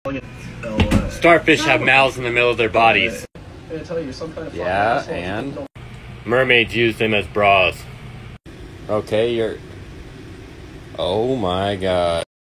Starfish have mouths in the middle of their bodies. Yeah, and Mermaids use them as bras. okay, you're. Oh my God.